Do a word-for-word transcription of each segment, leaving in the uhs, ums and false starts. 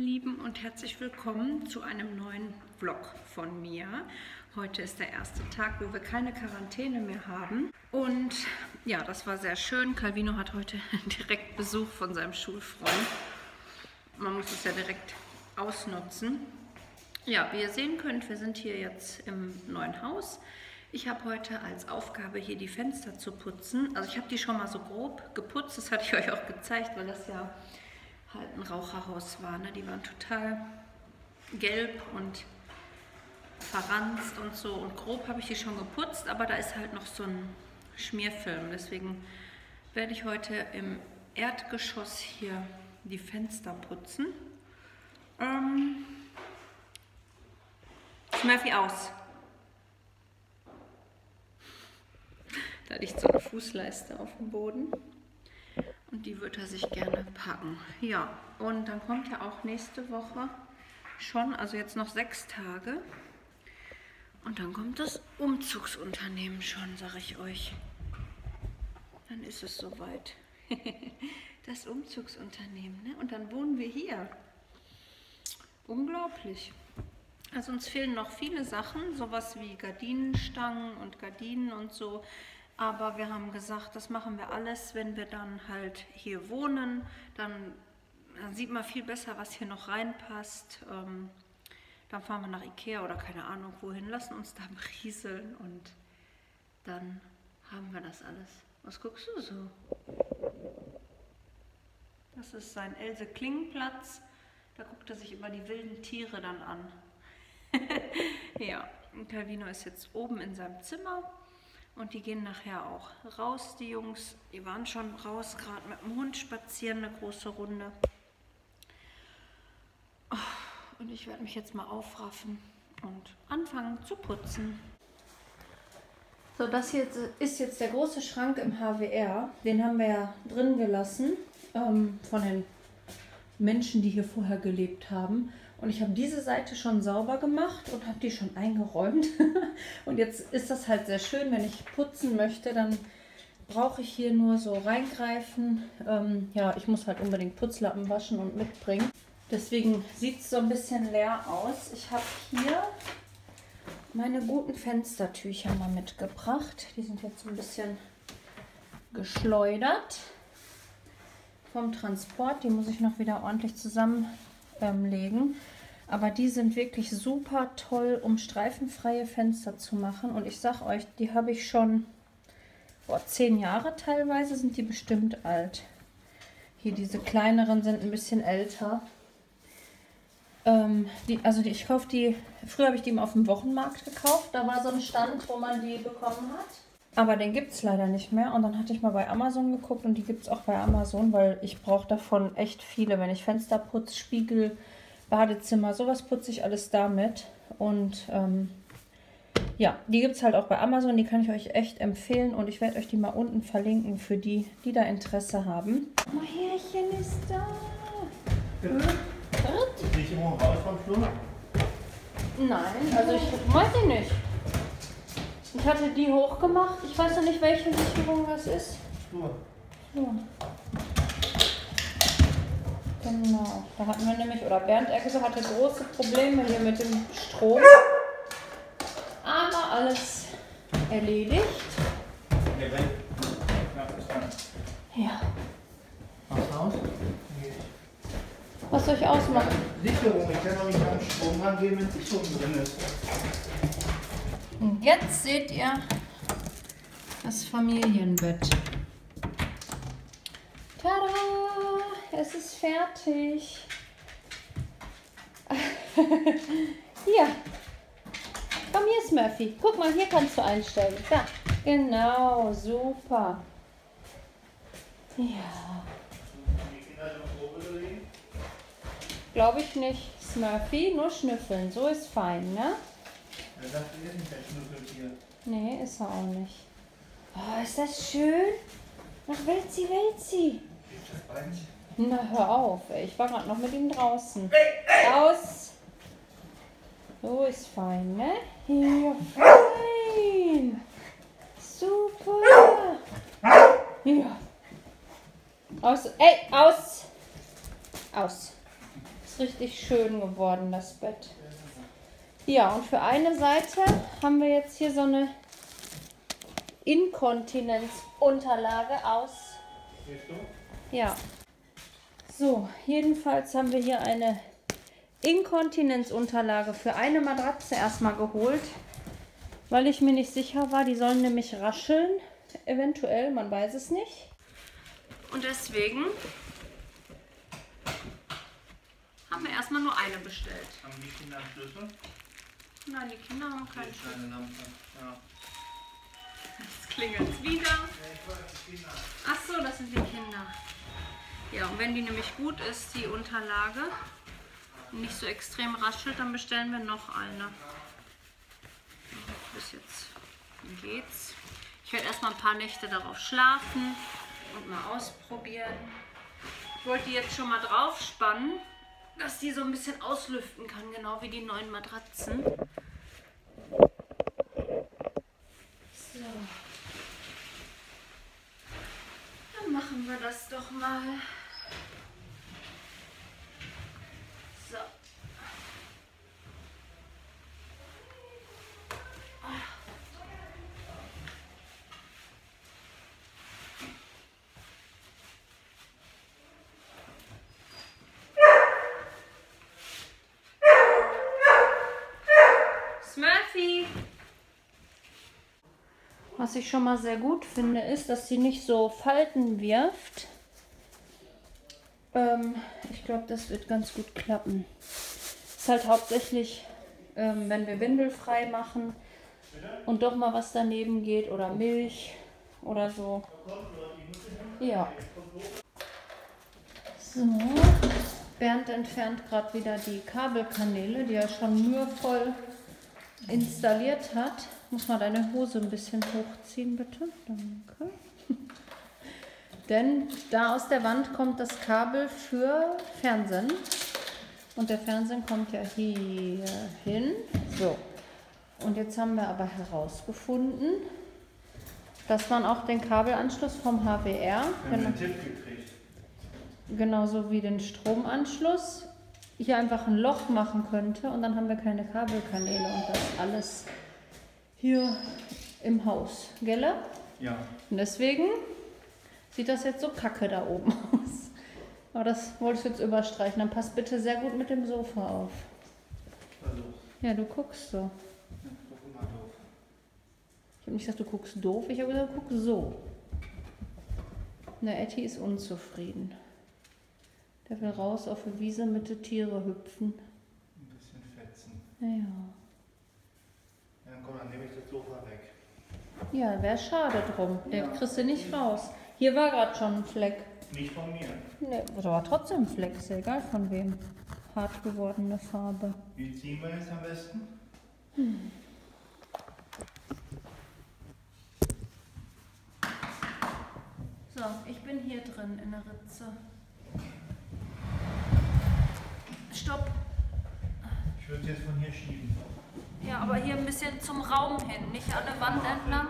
Lieben, und herzlich willkommen zu einem neuen Vlog von mir. Heute ist der erste Tag, wo wir keine Quarantäne mehr haben. Und ja, das war sehr schön. Calvino hat heute direkt Besuch von seinem Schulfreund. Man muss es ja direkt ausnutzen. Ja, wie ihr sehen könnt, wir sind hier jetzt im neuen Haus. Ich habe heute als Aufgabe, hier die Fenster zu putzen. Also ich habe die schon mal so grob geputzt, das hatte ich euch auch gezeigt, weil das ja halt ein Raucherhaus war. Ne? Die waren total gelb und verranzt und so. Und grob habe ich die schon geputzt, aber da ist halt noch so ein Schmierfilm. Deswegen werde ich heute im Erdgeschoss hier die Fenster putzen. Ähm, Smurfy aus. Da liegt so eine Fußleiste auf dem Boden. Und die würde er sich gerne packen. Ja, und dann kommt ja auch nächste Woche schon, also jetzt noch sechs Tage. Und dann kommt das Umzugsunternehmen schon, sage ich euch. Dann ist es soweit. Das Umzugsunternehmen, ne? Und dann wohnen wir hier. Unglaublich. Also uns fehlen noch viele Sachen, sowas wie Gardinenstangen und Gardinen und so. Aber wir haben gesagt, das machen wir alles, wenn wir dann halt hier wohnen. Dann, dann sieht man viel besser, was hier noch reinpasst. Ähm, dann fahren wir nach Ikea oder keine Ahnung wohin, lassen uns da berieseln und dann haben wir das alles. Was guckst du so? Das ist sein Else-Kling-Platz. Da guckt er sich immer die wilden Tiere dann an. Ja, und Calvino ist jetzt oben in seinem Zimmer. Und die gehen nachher auch raus, die Jungs. Die waren schon raus, gerade mit dem Hund spazieren, eine große Runde. Und ich werde mich jetzt mal aufraffen und anfangen zu putzen. So, das hier ist jetzt der große Schrank im H W R. Den haben wir ja drin gelassen, ähm, von den Menschen, die hier vorher gelebt haben. Und ich habe diese Seite schon sauber gemacht und habe die schon eingeräumt. Und jetzt ist das halt sehr schön, wenn ich putzen möchte, dann brauche ich hier nur so reingreifen. Ähm, ja, ich muss halt unbedingt Putzlappen waschen und mitbringen. Deswegen sieht es so ein bisschen leer aus. Ich habe hier meine guten Fenstertücher mal mitgebracht. Die sind jetzt so ein bisschen geschleudert vom Transport. Die muss ich noch wieder ordentlich zusammenlegen. Ähm, Aber die sind wirklich super toll, um streifenfreie Fenster zu machen. Und ich sag euch, die habe ich schon, boah, zehn Jahre teilweise sind die bestimmt alt. Hier diese kleineren sind ein bisschen älter. Ähm, die, also die, ich kaufe die, früher habe ich die immer auf dem Wochenmarkt gekauft. Da war so ein Stand, wo man die bekommen hat. Aber den gibt es leider nicht mehr. Und dann hatte ich mal bei Amazon geguckt und die gibt es auch bei Amazon, weil ich brauche davon echt viele. Wenn ich Fenster putze, Spiegel, Badezimmer, sowas putze ich alles damit. Und ähm, ja, die gibt es halt auch bei Amazon. Die kann ich euch echt empfehlen. Und ich werde euch die mal unten verlinken für die, die da Interesse haben. Oh, Härchen ist da. Bitte? Bin ich immer raus vom Flur? Nein, also ich weiß nicht. Ich hatte die hochgemacht. Ich weiß noch nicht, welche Sicherung das ist. Flur. Flur. Genau. Da hatten wir nämlich, oder Bernd Eckese hatte große Probleme hier mit dem Strom. Aber alles erledigt. Ja, wenn. Ja. Mach's aus? Was soll ich ausmachen? Sicherung. Ich kann doch nicht an den Strom rangehen, wenn Sicherung drin ist. Und jetzt seht ihr das Familienbett. Tada! Es ist fertig. Hier. Komm hier, Smurfy. Guck mal, hier kannst du einstellen. Da. Genau, super. Ja. Glaube ich nicht. Smurfy, nur schnüffeln. So ist fein, ne? Er sagt, er ist nicht der Schnüffeltier. Nee, ist er auch nicht. Oh, ist das schön? Ach, Welzi, Welzi. Na, hör auf, ey. Ich war gerade noch mit ihm draußen. Aus. So ist fein, ne? Ja, fein. Super. Ja. Aus. Ey, aus. Aus. Ist richtig schön geworden, das Bett. Ja, und für eine Seite haben wir jetzt hier so eine Inkontinenzunterlage aus. Ja. So, jedenfalls haben wir hier eine Inkontinenzunterlage für eine Matratze erstmal geholt, weil ich mir nicht sicher war. Die sollen nämlich rascheln, eventuell, man weiß es nicht. Und deswegen haben wir erstmal nur eine bestellt. Haben die Kinder einen Schlüssel? Nein, die Kinder haben keinen Hier ist Schlüssel. eine Lampe. Ja. Jetzt klingelt es wieder. Ach so, das sind die Kinder. Ja, und wenn die nämlich gut ist, die Unterlage, nicht so extrem raschelt, dann bestellen wir noch eine. Bis jetzt geht's. Ich werde erstmal ein paar Nächte darauf schlafen und mal ausprobieren. Ich wollte die jetzt schon mal drauf spannen, dass die so ein bisschen auslüften kann, genau wie die neuen Matratzen. So. Dann machen wir das doch mal. So. Smurfy! Was ich schon mal sehr gut finde, ist, dass sie nicht so Falten wirft. Ähm, ich glaube, das wird ganz gut klappen. Ist halt hauptsächlich, ähm, wenn wir windelfrei machen und doch mal was daneben geht oder Milch oder so. Ja. So. Bernd entfernt gerade wieder die Kabelkanäle, die er schon mühevoll installiert hat. Muss mal deine Hose ein bisschen hochziehen, bitte. Danke. Denn da aus der Wand kommt das Kabel für Fernsehen. Und der Fernsehen kommt ja hier hin. So. Und jetzt haben wir aber herausgefunden, dass man auch den Kabelanschluss vom H W R, Wir haben genau, einen Tipp gekriegt. genauso wie den Stromanschluss, hier einfach ein Loch machen könnte und dann haben wir keine Kabelkanäle und das alles hier im Haus, gell? Ja. Und deswegen sieht das jetzt so kacke da oben aus. Aber das wollte ich jetzt überstreichen. Dann passt bitte sehr gut mit dem Sofa auf. Versuch. Ja, du guckst so. Ja, guck mal doof. Ich habe nicht gesagt, du guckst doof. Ich habe gesagt, guck so. Na, Etty ist unzufrieden. Der will raus auf die Wiese mit den Tiere hüpfen. Ein bisschen fetzen. Naja. Ja, komm, dann nehme ich das Sofa weg. Ja, wäre schade drum. Der kriegst du nicht raus. Hier war gerade schon ein Fleck. Nicht von mir. Ne, aber trotzdem ein Fleck. Ist ja egal von wem. Hart gewordene Farbe. Wie ziehen wir jetzt am besten? Hm. So, ich bin hier drin in der Ritze. Stopp. Ich würde es jetzt von hier schieben. Ja, aber hier ein bisschen zum Raum hin, nicht an der Wand entlang.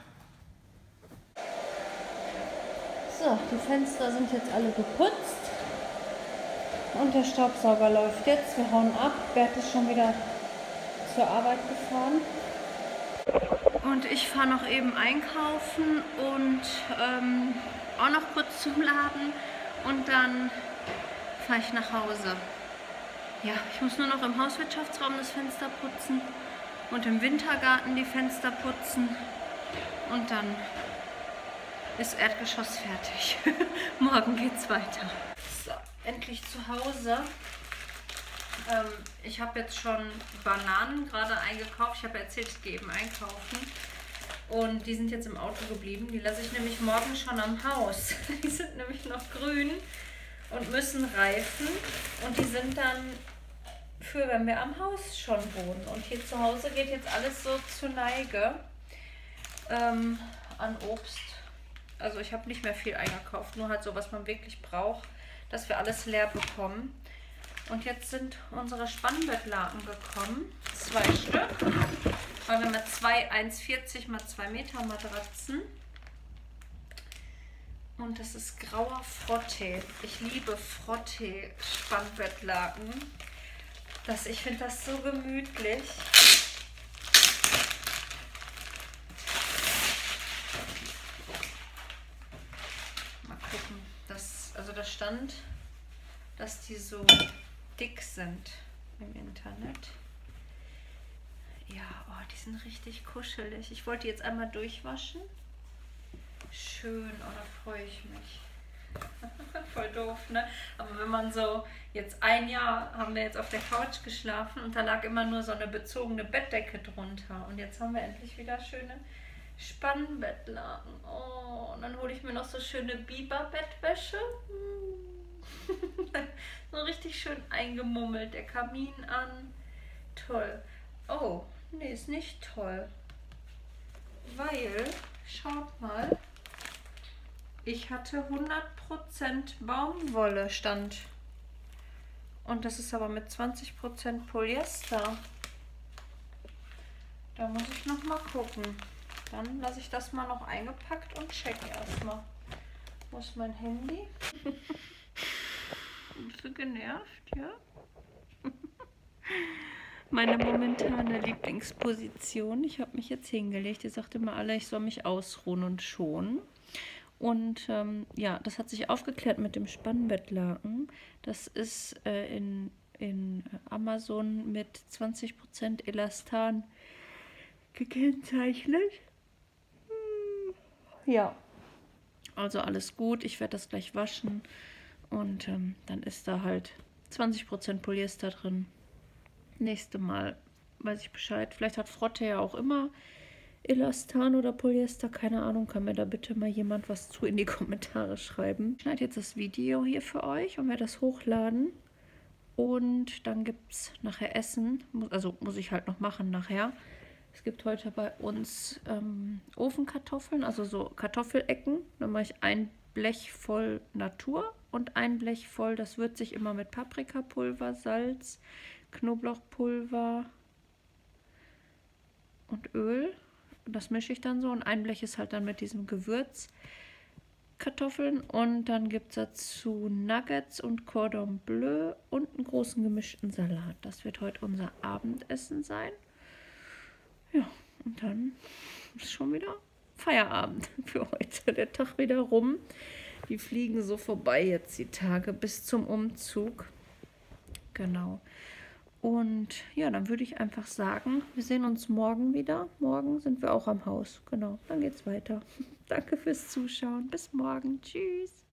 So, die Fenster sind jetzt alle geputzt. Und der Staubsauger läuft jetzt. Wir hauen ab. Bert ist schon wieder zur Arbeit gefahren. Und ich fahre noch eben einkaufen und ähm, auch noch kurz zum Laden. Und dann fahre ich nach Hause. Ja, ich muss nur noch im Hauswirtschaftsraum das Fenster putzen und im Wintergarten die Fenster putzen. Und dann ist Erdgeschoss fertig. Morgen geht's weiter. So, endlich zu Hause. Ähm, ich habe jetzt schon Bananen gerade eingekauft. Ich habe erzählt, ich gehe eben einkaufen. Und die sind jetzt im Auto geblieben. Die lasse ich nämlich morgen schon am Haus. Die sind nämlich noch grün und müssen reifen. Und die sind dann für, wenn wir am Haus schon wohnen. Und hier zu Hause geht jetzt alles so zur Neige ähm, an Obst. Also ich habe nicht mehr viel eingekauft, nur halt so, was man wirklich braucht, dass wir alles leer bekommen. Und jetzt sind unsere Spannbettlaken gekommen, zwei Stück, weil wir mit zwei eins Komma vierzig mal zwei Meter Matratzen. Und das ist grauer Frottee. Ich liebe Frottee-Spannbettlaken. Das, ich finde das so gemütlich. Mal gucken. Das, also da stand, dass die so dick sind im Internet. Ja, oh, die sind richtig kuschelig. Ich wollte die jetzt einmal durchwaschen. Schön, oh, da freue ich mich. Voll doof, ne? Aber wenn man so, jetzt ein Jahr haben wir jetzt auf der Couch geschlafen und da lag immer nur so eine bezogene Bettdecke drunter. Und jetzt haben wir endlich wieder schöne Spannbettlaken. Oh, und dann hole ich mir noch so schöne Biber-Bettwäsche. So richtig schön eingemummelt. Der Kamin an. Toll. Oh, nee, ist nicht toll. Weil, schaut mal, ich hatte hundert Prozent Baumwolle stand. Und das ist aber mit zwanzig Prozent Polyester. Da muss ich noch mal gucken. Dann lasse ich das mal noch eingepackt und checke erstmal. Wo ist mein Handy? Bist du genervt, ja? Meine momentane Lieblingsposition. Ich habe mich jetzt hingelegt. Ihr sagt immer alle, ich soll mich ausruhen und schonen. Und ähm, ja, das hat sich aufgeklärt mit dem Spannbettlaken. Das ist äh, in, in Amazon mit zwanzig Prozent Elastan gekennzeichnet. Hm. Ja, also alles gut. Ich werde das gleich waschen. Und ähm, dann ist da halt zwanzig Prozent Polyester drin. Nächste Mal weiß ich Bescheid. Vielleicht hat Frottee ja auch immer Elastan oder Polyester. Keine Ahnung. Kann mir da bitte mal jemand was zu in die Kommentare schreiben. Ich schneide jetzt das Video hier für euch und werde das hochladen. Und dann gibt es nachher Essen. Also muss ich halt noch machen nachher. Es gibt heute bei uns ähm, Ofenkartoffeln, also so Kartoffelecken. Dann mache ich ein Blech voll Natur und ein Blech voll, das würze ich immer mit Paprikapulver, Salz, Knoblauchpulver und Öl. Das mische ich dann so und ein Blech ist halt dann mit diesem Gewürz Kartoffeln und dann gibt es dazu Nuggets und Cordon Bleu und einen großen gemischten Salat. Das wird heute unser Abendessen sein. Ja, und dann ist schon wieder Feierabend für heute. Der Tag wieder rum. Die fliegen so vorbei jetzt die Tage bis zum Umzug. Genau. Und ja, dann würde ich einfach sagen, wir sehen uns morgen wieder. Morgen sind wir auch am Haus. Genau, dann geht's weiter. Danke fürs Zuschauen. Bis morgen. Tschüss.